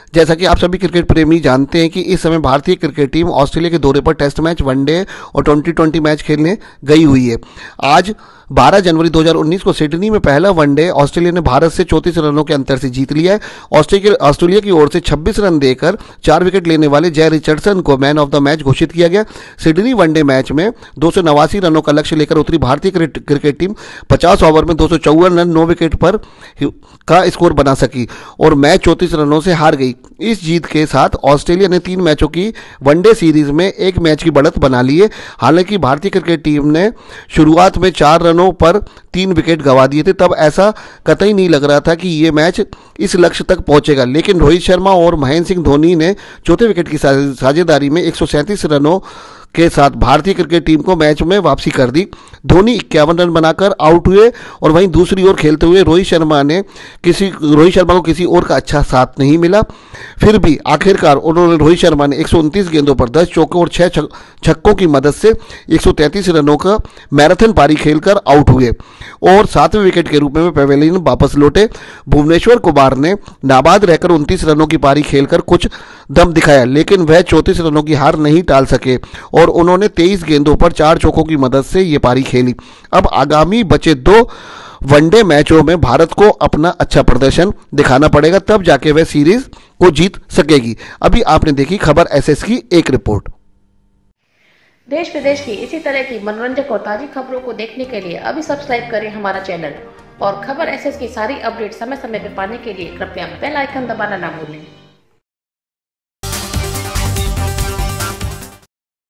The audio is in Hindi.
जैसा कि आप सभी क्रिकेट प्रेमी जानते हैं कि इस समय भारतीय क्रिकेट टीम ऑस्ट्रेलिया के दौरे पर टेस्ट मैच, वनडे और T20 मैच खेलने गई हुई है। आज 12 जनवरी 2019 को सिडनी में पहला वनडे ऑस्ट्रेलिया ने भारत से 34 रनों के अंतर से जीत लिया है। ऑस्ट्रेलिया की ओर से 26 रन देकर 4 विकेट लेने वाले जय रिचर्डसन को मैन ऑफ द मैच घोषित किया गया। सिडनी वनडे मैच में 289 रनों का लक्ष्य लेकर उतरी भारतीय क्रिकेट टीम 50 ओवर में 254 रन 9 विकेट पर का स्कोर बना सकी और मैच 34 रनों से हार गई। इस जीत के साथ ऑस्ट्रेलिया ने 3 मैचों की वनडे सीरीज में 1 मैच की बढ़त बना ली है। हालांकि भारतीय क्रिकेट टीम ने शुरुआत में 4 रनों पर 3 विकेट गंवा दिए थे, तब ऐसा कतई नहीं लग रहा था कि ये मैच इस लक्ष्य तक पहुंचेगा, लेकिन रोहित शर्मा और महेंद्र सिंह धोनी ने चौथे विकेट की साझेदारी में 137 रनों के साथ भारतीय क्रिकेट टीम को मैच में वापसी कर दी। धोनी 51 रन बनाकर आउट हुए और वहीं दूसरी ओर खेलते हुए रोहित शर्मा को किसी और का अच्छा साथ नहीं मिला। फिर भी आखिरकार उन्होंने रोहित शर्मा ने 129 गेंदों पर 10 चौकों और 6 छक्कों की मदद से 133 रनों का मैराथन पारी खेलकर आउट हुए और 7वें विकेट के रूप में पवेलियन वापस लौटे। भुवनेश्वर कुमार ने नाबाद रहकर 29 रनों की पारी खेलकर कुछ दम दिखाया, लेकिन वह 34 रनों की हार नहीं टाल सके और उन्होंने 23 गेंदों पर 4 चौकों की मदद से ये पारी खेली। अब आगामी बचे 2 वनडे मैचों में भारत को अपना अच्छा प्रदर्शन दिखाना पड़ेगा, तब जाके वह सीरीज को जीत सकेगी। अभी आपने देखी खबर एसएस की एक रिपोर्ट। देश विदेश की इसी तरह की मनोरंजक और ताजी खबरों को देखने के लिए अभी सब्सक्राइब करें हमारा चैनल और खबर एसएस की सारी अपडेट समय समय पर पाने के लिए कृपया बेल आइकन दबाना ना भूलें।